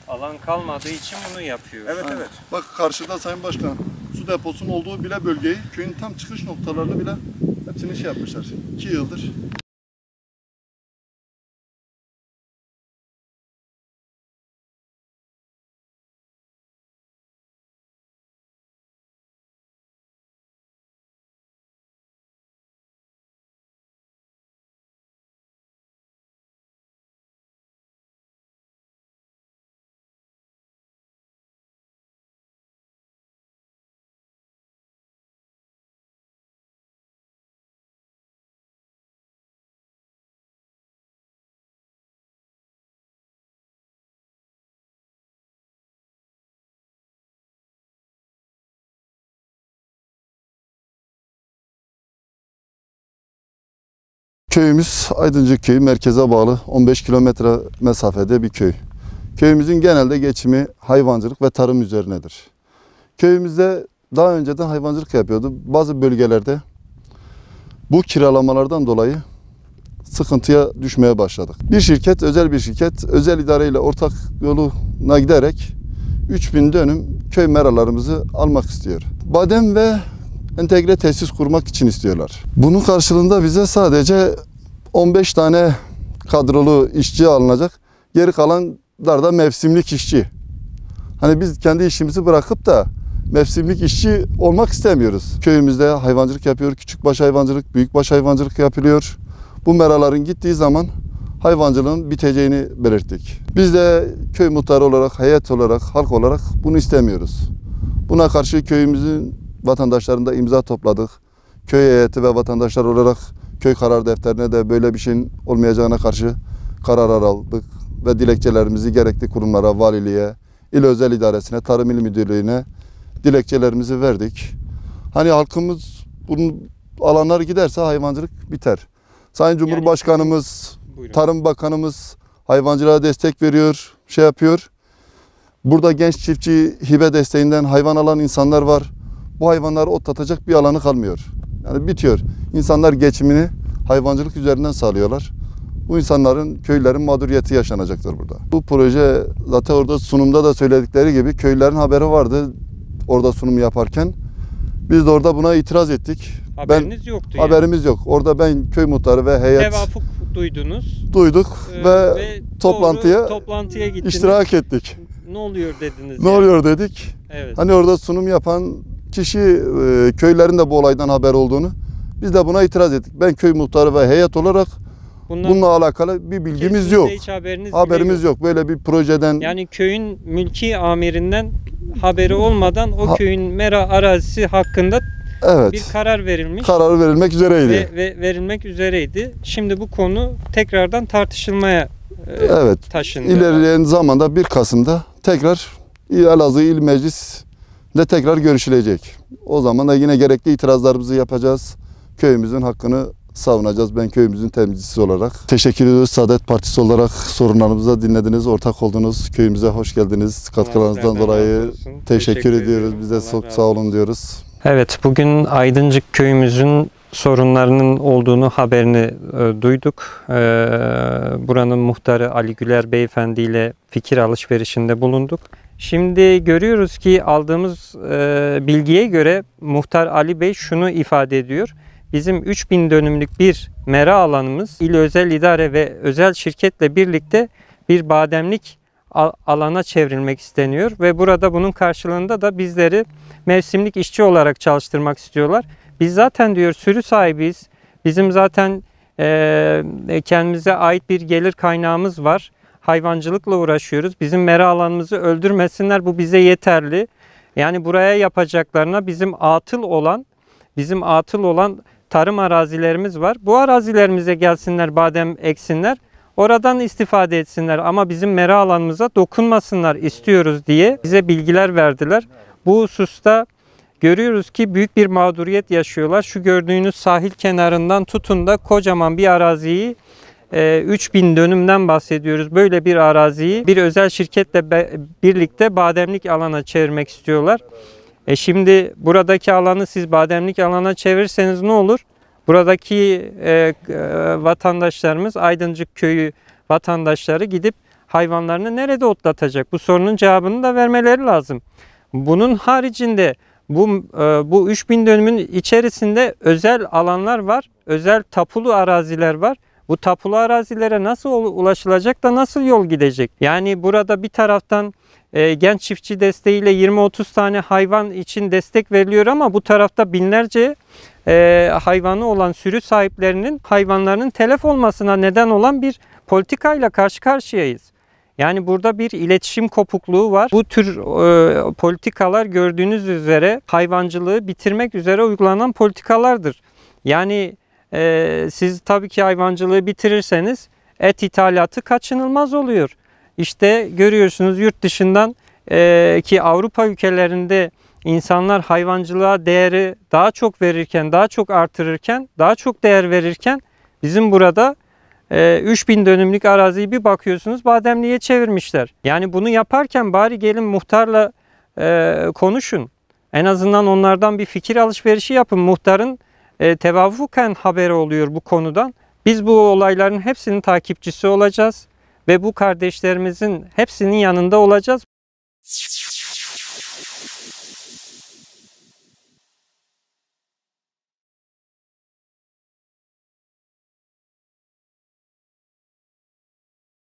Alan kalmadığı için bunu yapıyor. Evet, evet. Bak karşıda Sayın Başkan, su deposunun olduğu bile bölgeyi, köyün tam çıkış noktalarını bile hepsini şey yapmışlar. 2 yıldır. Köyümüz Aydıncık Köyü, merkeze bağlı 15 kilometre mesafede bir köy. Köyümüzün genelde geçimi hayvancılık ve tarım üzerinedir. Köyümüzde daha önceden hayvancılık yapıyordu. Bazı bölgelerde bu kiralamalardan dolayı sıkıntıya düşmeye başladık. Bir şirket, özel bir şirket, özel idareyle ortak yoluna giderek 3000 dönüm köy meralarımızı almak istiyor. Badem ve entegre tesis kurmak için istiyorlar. Bunun karşılığında bize sadece 15 tane kadrolu işçi alınacak. Geri kalanlar da mevsimlik işçi. Hani biz kendi işimizi bırakıp da mevsimlik işçi olmak istemiyoruz. Köyümüzde hayvancılık yapıyor. Küçükbaş hayvancılık, büyükbaş hayvancılık yapılıyor. Bu meraların gittiği zaman hayvancılığın biteceğini belirttik. Biz de köy muhtarı olarak, heyet olarak, halk olarak bunu istemiyoruz. Buna karşı köyümüzün vatandaşlarında imza topladık. Köy heyeti ve vatandaşlar olarak köy karar defterine de böyle bir şeyin olmayacağına karşı kararlar aldık ve dilekçelerimizi gerekli kurumlara, valiliğe, il özel idaresine, tarım il müdürlüğüne dilekçelerimizi verdik. Hani halkımız bunun alanlar giderse hayvancılık biter. Sayın Cumhurbaşkanımız, Tarım Bakanımız hayvancılığa destek veriyor, şey yapıyor. Burada genç çiftçi hibe desteğinden hayvan alan insanlar var. Bu hayvanları otlatacak bir alanı kalmıyor. Yani bitiyor. İnsanlar geçimini hayvancılık üzerinden sağlıyorlar. Bu insanların, köylerin mağduriyeti yaşanacaktır burada. Bu proje zaten orada sunumda da söyledikleri gibi köylerin haberi vardı orada sunum yaparken. Biz de orada buna itiraz ettik. Haberiniz yoktu yani. Haberimiz yok. Orada ben köy muhtarı ve heyet tevafuk duydunuz. Duyduk ve toplantıya gittiniz. iştirak ettik. Ne oluyor dediniz? Ne oluyor dedik. Evet. Hani orada sunum yapan kişi köylerin de bu olaydan haber olduğunu, biz de buna itiraz ettik. Ben köy muhtarı ve heyet olarak bununla alakalı bir bilgimiz yok. Hiç haberimiz yok. Böyle bir projeden. Yani köyün mülki amirinden haberi olmadan o köyün mera arazisi hakkında bir karar verilmiş. Karar verilmek üzereydi. Ve verilmek üzereydi. Şimdi bu konu tekrardan tartışılmaya taşındı. İlerleyen zamanda 1 Kasım'da tekrar Elazığ İl Meclisi'nde tekrar görüşülecek. O zaman da yine gerekli itirazlarımızı yapacağız. Köyümüzün hakkını savunacağız. Ben köyümüzün temsilcisi olarak. Teşekkür ediyoruz. Saadet Partisi olarak sorunlarımızı dinlediniz, ortak oldunuz. Köyümüze hoş geldiniz. Katkılarınızdan dolayı teşekkür ediyoruz. Bize çok sağ olun diyoruz. Evet, bugün Aydıncık köyümüzün sorunlarının olduğunu haberini duyduk. Buranın muhtarı Ali Güler Beyefendi ile fikir alışverişinde bulunduk. Şimdi görüyoruz ki aldığımız bilgiye göre Muhtar Ali Bey şunu ifade ediyor. Bizim 3000 dönümlük bir mera alanımız il özel idare ve özel şirketle birlikte bir bademlik alana çevrilmek isteniyor. Ve burada bunun karşılığında da bizleri mevsimlik işçi olarak çalıştırmak istiyorlar. Biz zaten diyor sürü sahibiyiz. Bizim zaten kendimize ait bir gelir kaynağımız var. Hayvancılıkla uğraşıyoruz. Bizim mera alanımızı öldürmesinler. Bu bize yeterli. Yani buraya yapacaklarına bizim atıl olan tarım arazilerimiz var. Bu arazilerimize gelsinler, badem eksinler. Oradan istifade etsinler ama bizim mera alanımıza dokunmasınlar istiyoruz diye bize bilgiler verdiler. Bu hususta görüyoruz ki büyük bir mağduriyet yaşıyorlar. Şu gördüğünüz sahil kenarından tutun da kocaman bir araziyi 3000 dönümden bahsediyoruz. Böyle bir araziyi bir özel şirketle birlikte bademlik alana çevirmek istiyorlar. Şimdi buradaki alanı siz bademlik alana çevirirseniz ne olur? Buradaki vatandaşlarımız, Aydıncık köyü vatandaşları gidip hayvanlarını nerede otlatacak? Bu sorunun cevabını da vermeleri lazım. Bunun haricinde bu 3000 dönümün içerisinde özel alanlar var, özel tapulu araziler var. Bu tapulu arazilere nasıl ulaşılacak da nasıl yol gidecek? Yani burada bir taraftan genç çiftçi desteğiyle 20-30 tane hayvan için destek veriliyor ama bu tarafta binlerce hayvanı olan sürü sahiplerinin hayvanlarının telef olmasına neden olan bir politikayla karşı karşıyayız. Yani burada bir iletişim kopukluğu var. Bu tür politikalar gördüğünüz üzere hayvancılığı bitirmek üzere uygulanan politikalardır. Yani siz tabii ki hayvancılığı bitirirseniz et ithalatı kaçınılmaz oluyor. İşte görüyorsunuz yurt dışından ki Avrupa ülkelerinde insanlar hayvancılığa değeri daha çok verirken, daha çok artırırken, daha çok değer verirken bizim burada 3000 dönümlük araziyi bir bakıyorsunuz bademliğe çevirmişler. Yani bunu yaparken bari gelin muhtarla konuşun. En azından onlardan bir fikir alışverişi yapın. Muhtarın tevafuken haberi oluyor bu konudan. Biz bu olayların hepsinin takipçisi olacağız ve bu kardeşlerimizin hepsinin yanında olacağız.